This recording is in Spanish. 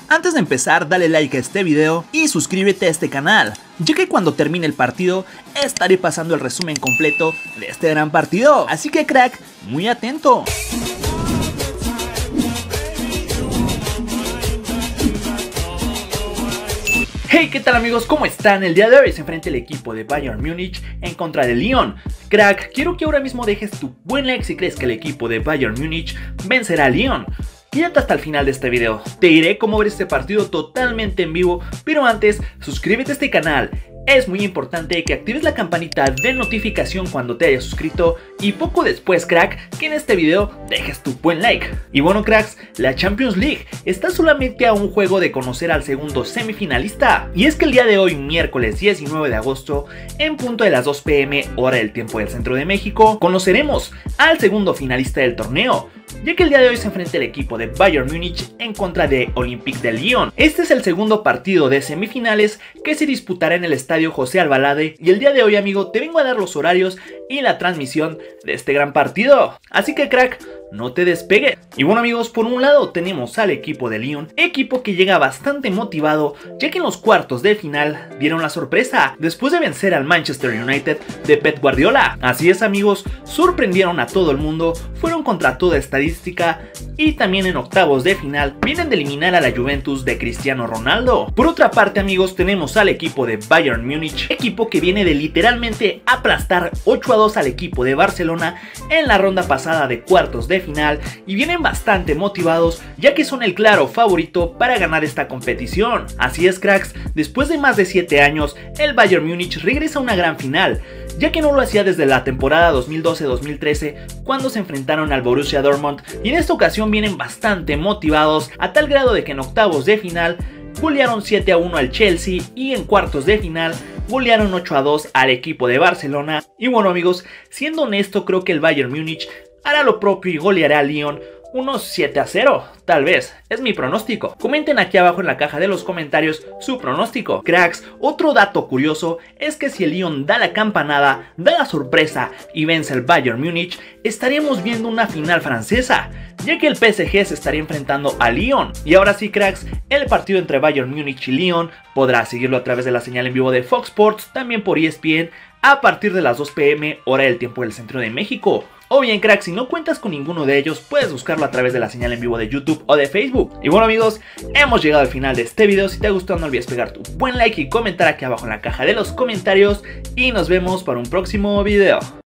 Antes de empezar, dale like a este video y suscríbete a este canal, ya que cuando termine el partido estaré pasando el resumen completo de este gran partido, así que crack, muy atento. Hey, ¿qué tal amigos? ¿Cómo están? El día de hoy se enfrenta el equipo de Bayern Múnich en contra de Lyon. Crack, quiero que ahora mismo dejes tu buen like si crees que el equipo de Bayern Múnich vencerá a Lyon. Quédate hasta el final de este video, te diré cómo ver este partido totalmente en vivo, pero antes, suscríbete a este canal. Es muy importante que actives la campanita de notificación cuando te hayas suscrito y poco después, crack, que en este video dejes tu buen like. Y bueno, cracks, la Champions League está solamente a un juego de conocer al segundo semifinalista. Y es que el día de hoy, miércoles 19 de agosto, en punto de las 2 p.m. hora del tiempo del centro de México, conoceremos al segundo finalista del torneo, ya que el día de hoy se enfrenta el equipo de Bayern Múnich en contra de Olympique de Lyon. Este es el segundo partido de semifinales que se disputará en el estadio José Albalade, y el día de hoy, amigo, te vengo a dar los horarios y la transmisión de este gran partido. Así que crack, no te despegues. Y bueno amigos, por un lado tenemos al equipo de Lyon, equipo que llega bastante motivado, ya que en los cuartos de final dieron la sorpresa después de vencer al Manchester United de Pep Guardiola. Así es amigos, sorprendieron a todo el mundo, fueron contra toda estadística y también en octavos de final vienen de eliminar a la Juventus de Cristiano Ronaldo. Por otra parte amigos, tenemos al equipo de Bayern Múnich, equipo que viene de literalmente aplastar 8-2 al equipo de Barcelona en la ronda pasada de cuartos de final, y vienen bastante motivados ya que son el claro favorito para ganar esta competición. Así es cracks, después de más de 7 años el Bayern Múnich regresa a una gran final, ya que no lo hacía desde la temporada 2012-2013 cuando se enfrentaron al Borussia Dortmund, y en esta ocasión vienen bastante motivados a tal grado de que en octavos de final golearon 7-1 al Chelsea y en cuartos de final golearon 8-2 al equipo de Barcelona. Y bueno amigos, siendo honesto, creo que el Bayern Múnich hará lo propio y goleará a Lyon unos 7-0, tal vez, es mi pronóstico. Comenten aquí abajo en la caja de los comentarios su pronóstico. Cracks, otro dato curioso es que si el Lyon da la campanada, da la sorpresa y vence al Bayern Múnich, estaríamos viendo una final francesa, ya que el PSG se estaría enfrentando a Lyon. Y ahora sí cracks, el partido entre Bayern Múnich y Lyon podrás seguirlo a través de la señal en vivo de Fox Sports, también por ESPN, a partir de las 2 p.m. hora del tiempo del centro de México. O bien crack, si no cuentas con ninguno de ellos, puedes buscarlo a través de la señal en vivo de YouTube o de Facebook. Y bueno amigos, hemos llegado al final de este video. Si te ha gustado no olvides pegar tu buen like y comentar aquí abajo en la caja de los comentarios, y nos vemos para un próximo video.